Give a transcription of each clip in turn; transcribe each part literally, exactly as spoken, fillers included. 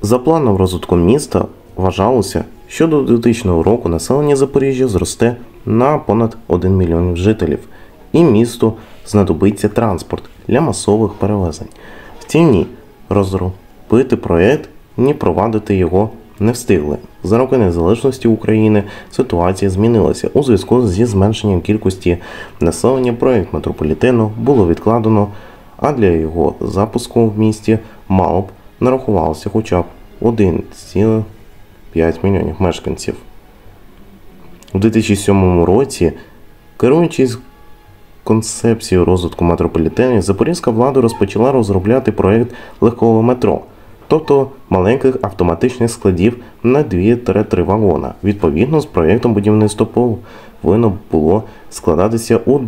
За планом розвитку міста вважалося, що до дві тисячі року населення Запоріжжя зросте на понад один мільйон жителів, і місту знадобиться транспорт для масових перевезень. Втім, ні, розробити проєкт, ні провадити його не встигли. За роки незалежності України ситуація змінилася. У зв'язку зі зменшенням кількості населення проєкт метрополітену було відкладено, а для його запуску в місті мало б нарахувалося хоча б один цілих п'ять мільйонів мешканців. У дві тисячі сьомому році, керуючись концепцією розвитку метрополітенів, запорізька влада розпочала розробляти проєкт легкого метро, тобто маленьких автоматичних складів на два-три вагона. Відповідно, з проєктом будівництво повинно було складатися у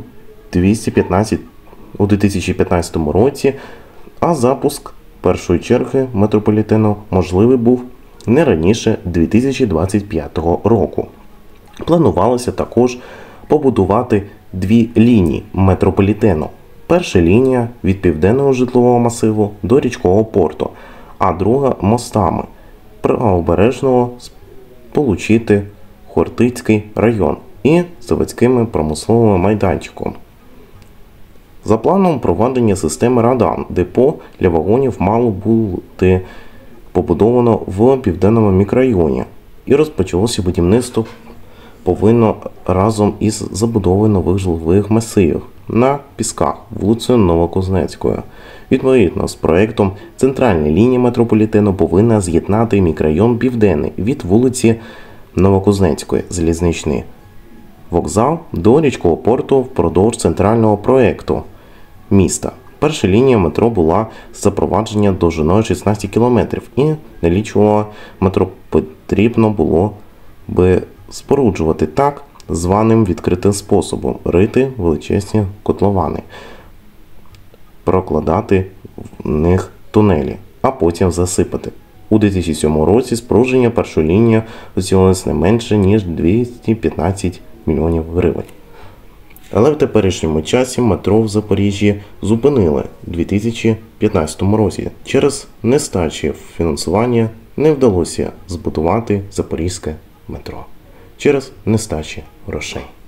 дві тисячі п'ятнадцятому році, а запуск першої черги метрополітену можливий був не раніше дві тисячі двадцять п'ятого року. Планувалося також побудувати дві лінії метрополітену. Перша лінія від південного житлового масиву до річкового порту, а друга мостами правобережного сполучити Хортицький район і заводськими промисловими майданчиком. За планом проведення системи Радан, депо для вагонів мало бути побудовано в південному мікрорайоні, і розпочалося будівництво повинно разом із забудовою нових житлових масивів на Пісках, вулицею Новокузнецькою. Відповідно з проєктом, центральна лінія метрополітену повинна з'єднати мікрорайон Південний від вулиці Новокузнецької, залізничний вокзал до річкового порту впродовж центрального проєкту міста. Перша лінія метро була запровадження довжиною шістнадцять кілометрів і налічувала метро потрібно було би споруджувати так званим відкритим способом, рити величезні котловани, прокладати в них тунелі, а потім засипати. У дві тисячі сьомому році спорудження першої лінії оцінилось не менше, ніж двісті п'ятнадцять мільйонів гривень. Але в теперішньому часі метро в Запоріжжі зупинили у дві тисячі п'ятнадцятому році. Через нестачі фінансування не вдалося збудувати запорізьке метро. Через нестачі грошей.